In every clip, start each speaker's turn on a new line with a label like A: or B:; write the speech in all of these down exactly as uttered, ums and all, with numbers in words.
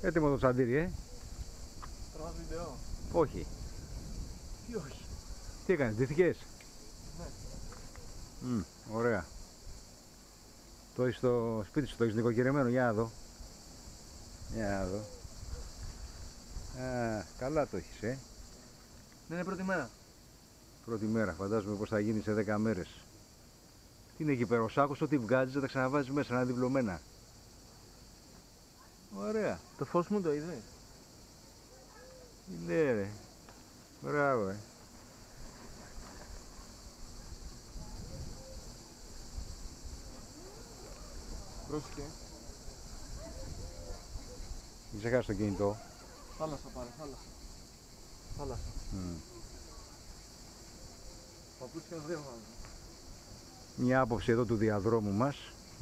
A: Έτοιμο το τσαντήρι, ε.
B: Τραβάς βίντεο.
A: Όχι.
B: Τι όχι.
A: Τι έκανες, ντύθηκες?
B: Ναι.
A: Mm, ωραία. Το έχεις στο σπίτι σου, το έχεις νοικοκυρεμένο, για να δω. Για να δω. Α, καλά το έχεις, ε.
B: Δεν είναι πρώτη μέρα.
A: Πρώτη μέρα, φαντάζομαι πως θα γίνει σε δέκα μέρες. Τι είναι εκεί πέρα, ο σάκος, ό,τι βγάζεις, θα τα ξαναβάζεις μέσα, να είναι διπλωμένα. Ωραία.
B: Το φως μου το είδε.
A: Τι λέει ρε. Μπράβο, ε.
B: Πρόσεχε.
A: Μην ξεχάσεις το κινητό.
B: Θάλασσα πάρε, θάλασσα. Θάλασσα.
A: Mm.
B: Παπούτσια δεν βάζω.
A: Μια άποψη εδώ του διαδρόμου μας.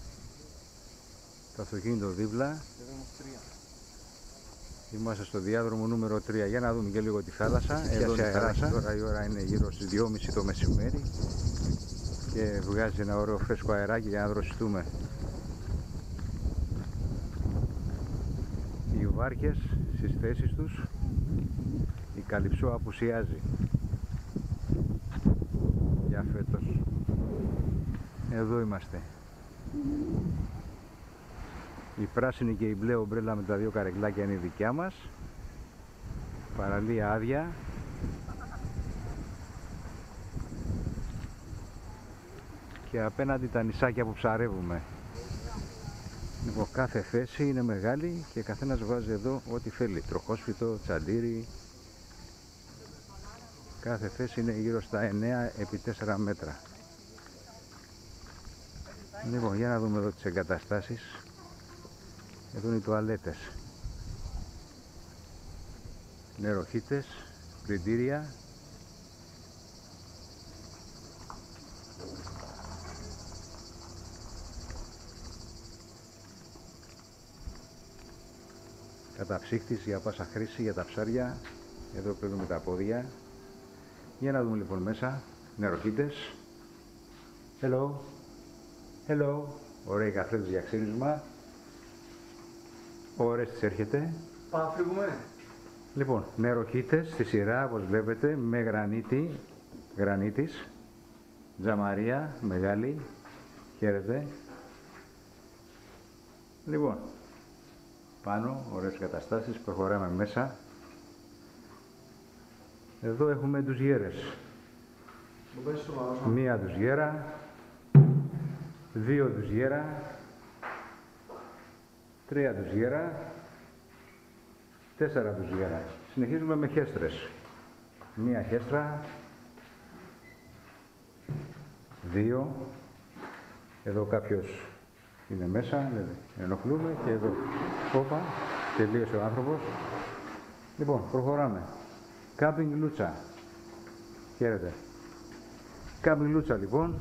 A: Το αυτοκίνητο δίπλα.
B: τρία.
A: Είμαστε στο διάδρομο νούμερο τρία. Για να δούμε και λίγο τη θάλασσα. Εδώ είναι η θάλασσα. Τώρα η ώρα είναι γύρω στις δυόμιση το μεσημέρι. Και βγάζει ένα ωραίο φρέσκο αεράκι για να δροσιστούμε. Οι βάρκες στις θέσεις τους. Η Καλυψό απουσιάζει για φέτος. Εδώ είμαστε. Η πράσινη και η μπλε ομπρέλα με τα δύο καρεκλάκια είναι η δικιά μας. Παραλία άδεια. Και απέναντι τα νησάκια που ψαρεύουμε. Λοιπόν, κάθε θέση είναι μεγάλη και καθένας βάζει εδώ ό,τι θέλει. Τροχόσφυτο, τσαντήρι. Κάθε θέση είναι γύρω στα εννέα επί τέσσερα μέτρα. Λοιπόν, για να δούμε εδώ τις εγκαταστάσεις. Εδώ είναι οι τουαλέτες. Νεροχύτες, πλυντήρια. Καταψύχτης για πάσα χρήση για τα ψάρια. Εδώ πλένουμε τα πόδια. Για να δούμε λοιπόν μέσα. Νεροχύτες. Hello. Hello. Ωραία καθρέφτες για ξύρισμα. Ωρες τις έρχεται.
B: Πάμε να φύγουμε.
A: Λοιπόν, νεροχύτες στη σειρά όπως βλέπετε με γρανίτη. Γρανίτης. Τζαμαρία μεγάλη. Χαίρετε. Λοιπόν. Πάνω, ωραίες καταστάσεις, προχωράμε μέσα. Εδώ έχουμε ντουζιέρες. Μία ντουζιέρα, δύο ντουζιέρα, τρία ντουζιέρα, τέσσερα ντουζιέρα. Συνεχίζουμε με χέστρες. Μία χέστρα, δύο, εδώ κάποιος είναι μέσα, ενοχλούμε και εδώ. Όπα, τελείωσε ο άνθρωπος. Λοιπόν, προχωράμε. Κάμπινγκ Λούτσα. Χαίρετε. Κάμπινγκ Λούτσα λοιπόν.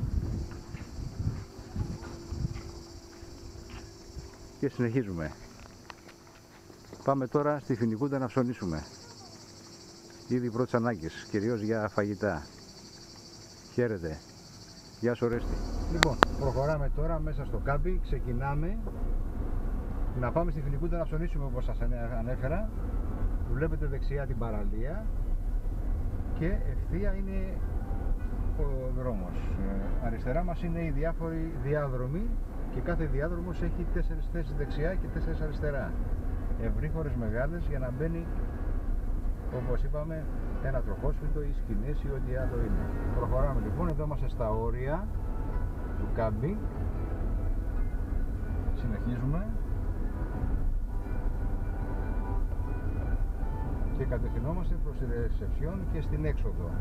A: Και συνεχίζουμε. Πάμε τώρα στη Φοινικούντα να ψωνίσουμε. Ήδη πρώτες ανάγκες, κυρίως για φαγητά. Χαίρετε. Γεια σου Ρέστη. Λοιπόν, προχωράμε τώρα μέσα στο κάμπι, ξεκινάμε να πάμε στη Φοινικούντα να ψωνίσουμε όπως σας ανέφερα. Βλέπετε δεξιά την παραλία και ευθεία είναι ο δρόμος. Ε, αριστερά μας είναι οι διάφοροι διάδρομοι και κάθε διάδρομος έχει τέσσερις θέσεις δεξιά και τέσσερις αριστερά. Ευρύχωρες μεγάλες για να μπαίνει, όπως είπαμε, ένα τροχόσφυτο ή σκηνές ή ό,τι άλλο είναι. Προχωράμε λοιπόν, εδώ είμαστε στα όρια του κάμπινγκ. Συνεχίζουμε και κατευθυνόμαστε προς τη ρεσεψιόν και στην έξοδο.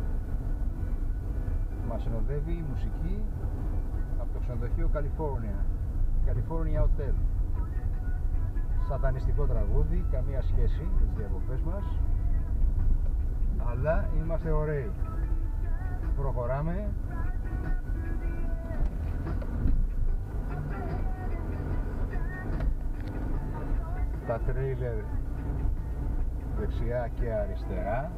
A: Μας συνοδεύει η μουσική από το ξενοδοχείο California, California Hotel. Σατανιστικό τραγούδι, καμία σχέση με τις διακοπές μας, αλλά είμαστε ωραίοι. Προχωράμε. Τα τρέιλερ δεξιά και αριστερά.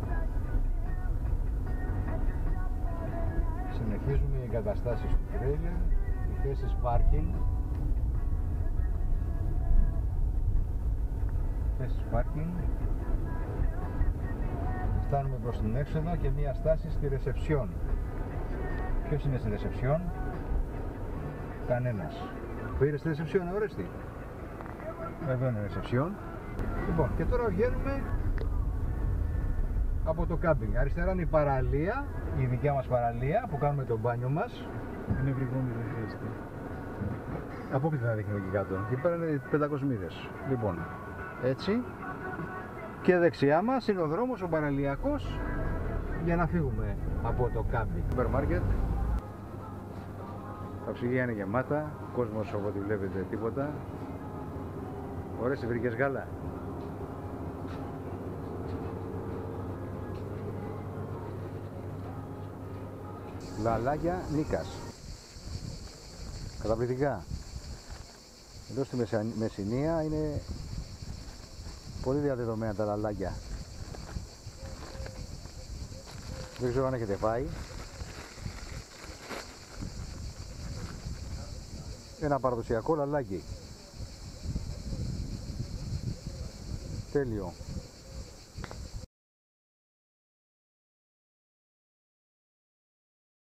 A: Συνεχίζουμε οι εγκαταστάσεις του τρέιλερ, οι θέσεις πάρκινγκ. θέσεις πάρκινγκ. Φτάνουμε προς την έξοδο και μία στάση στη ρεσεψιόν. Ποιος είναι στη ρεσεψιόν? Κανένας. Πήρες στη ρεσεψιόν, Ορέστη? Εδώ είναι η ρεσεψιόν. Λοιπόν, και τώρα βγαίνουμε από το κάμπινγκ. Αριστερά είναι η παραλία, η δικιά μας παραλία που κάνουμε το μπάνιο μας.
B: Είναι βρυγόνι, δεν χρειάζεται.
A: Από πού θα δείχνει εκεί κάτω? Εκεί πέρα είναι πεντακόσιες μοίρες. Λοιπόν, έτσι. Και δεξιά μας είναι ο δρόμος, ο παραλιακός, για να φύγουμε από το κάμπινγκ. Σούπερ μάρκετ. Τα ψυγεία είναι γεμάτα. Κόσμος, από ό,τι βλέπετε, τίποτα. Ωραίες, βρήκες γάλα? Λαλάγια Νίκας. Καταπληκτικά. Εδώ στη Μεσσηνία είναι πολύ διαδεδομένα τα λαλάγια. Δεν ξέρω αν έχετε φάει. Ένα παραδοσιακό λαλάκι. Τέλειο.